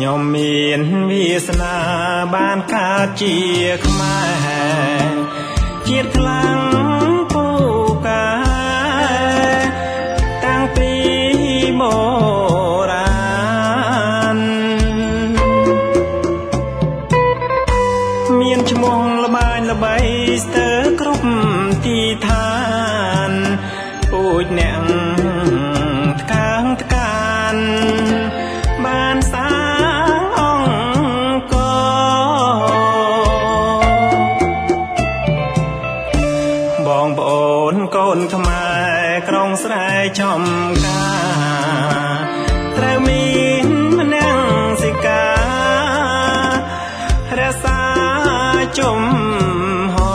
ខ្ញុំមានវាសនាបានកើតជាខ្មែរជាតិខ្លាំងពូកាតាំងពីបុរាណមានឈ្មោះល្បាញល្បីស្ទើរគ្រប់ទីឋានពូជអ្នកថ្កើងថ្កានបានសាបងប្អូនកូនខ្មែរក្រុងស្រែចំការត្រូវមានម្នាក់សិការក្សាជុំហោ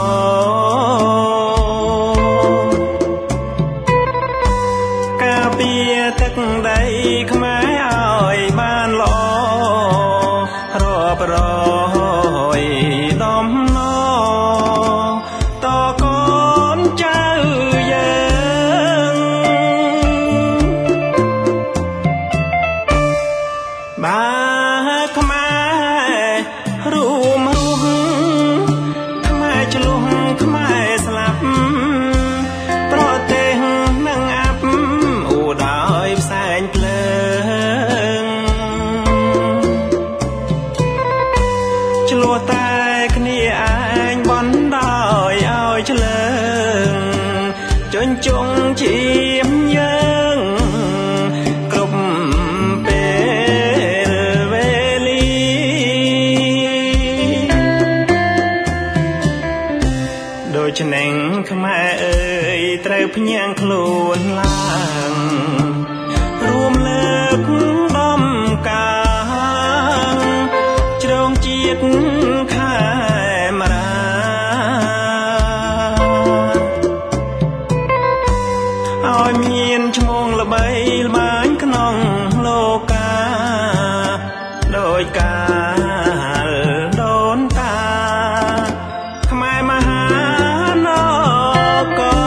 ការពារទឹកដីខ្មែរឲ្យបានល្អរាប់រយដំណតកចៅយើងបើខ្មែររួមរស់ខ្មែរឆ្លុះខ្មែរស្លាប់ប្រទេសនឹងអាប់អួតដោយផ្សែងភ្លើងឆ្លោះតែគ្នាឯងបណ្ដោយឲ្យឆ្លើងជញ្ជង់ជាមយើងគ្រប់ពេលវេលាដូច្នេះខ្មែរអើយត្រូវភ្ញាក់ខ្លួនឡើងរួមលើកដំការជ្រងជាតិខែមរាឲ្យមានឈ្មោះល្បីល្បាញក្នុងលោកាដោយកាលដូនតាខ្មែរមហានគរ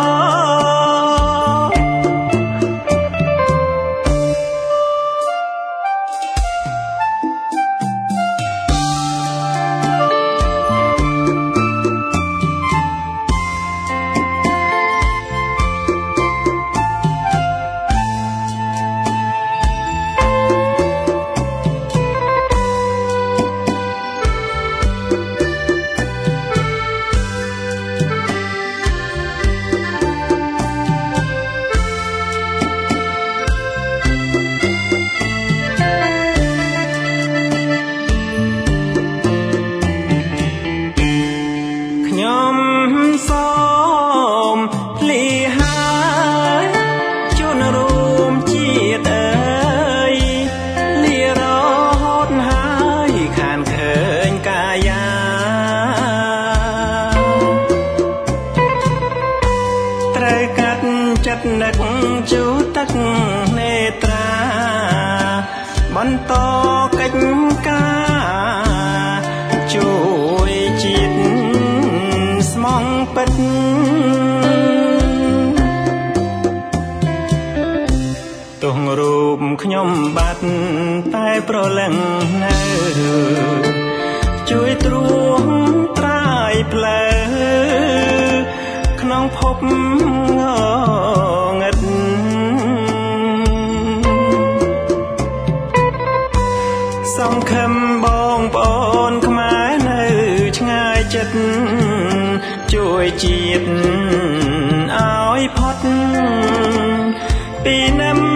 ខ្ញុំសូមភ្លីហើយជូនរួមជាតិអើយលារហូតហើយខានឃើញកាយាត្រូវកាត់ចិត្តនឹកជូតទឹកនេត្រាបន្តកិច្ចការជួយជាតិស្មងពិតទោះរូបខ្ញុំបាត់តែប្រលឹងនៅជួយត្រួសត្រាយផ្លូវក្នុងភពងងឹតសង្ឃឹមបងប្អូនខ្មែរនៅឆ្ងាយចិត្តជួយជាតិឲ្យផុតពីនឹម